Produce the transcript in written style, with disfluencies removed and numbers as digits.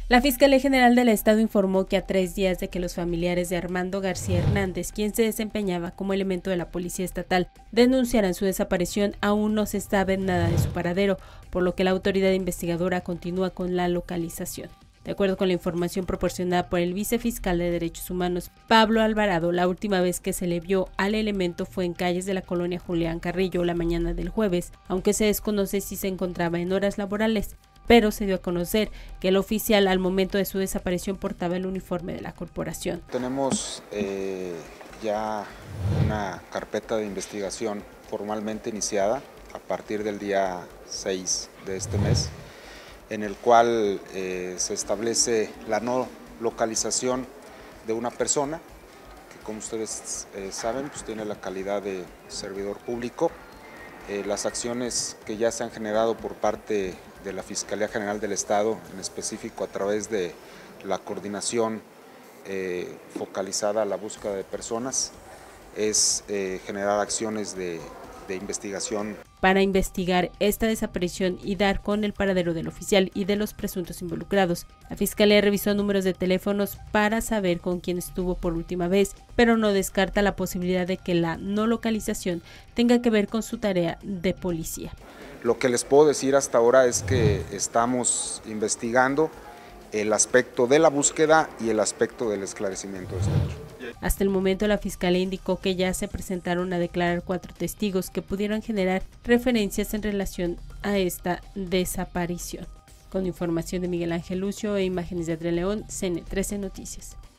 La Fiscalía General del Estado informó que a 3 días de que los familiares de Armando García Hernández, quien se desempeñaba como elemento de la Policía Estatal, denunciaran su desaparición, aún no se sabe nada de su paradero, por lo que la autoridad investigadora continúa con la localización. De acuerdo con la información proporcionada por el vicefiscal de Derechos Humanos, Pablo Alvarado, la última vez que se le vio al elemento fue en calles de la colonia Julián Carrillo la mañana del jueves, aunque se desconoce si se encontraba en horas laborales, pero se dio a conocer que el oficial al momento de su desaparición portaba el uniforme de la corporación. Tenemos ya una carpeta de investigación formalmente iniciada a partir del día 6 de este mes, en el cual se establece la no localización de una persona que, como ustedes saben, pues tiene la calidad de servidor público. Las acciones que ya se han generado por parte de la Fiscalía General del Estado, en específico a través de la coordinación focalizada a la búsqueda de personas, es generar acciones de investigación. Para investigar esta desaparición y dar con el paradero del oficial y de los presuntos involucrados, la Fiscalía revisó números de teléfonos para saber con quién estuvo por última vez, pero no descarta la posibilidad de que la no localización tenga que ver con su tarea de policía. Lo que les puedo decir hasta ahora es que estamos investigando el aspecto de la búsqueda y el aspecto del esclarecimiento de este hecho. Hasta el momento, la Fiscalía indicó que ya se presentaron a declarar 4 testigos que pudieron generar referencias en relación a esta desaparición. Con información de Miguel Ángel Lucio e imágenes de Adrián León, CN13 Noticias.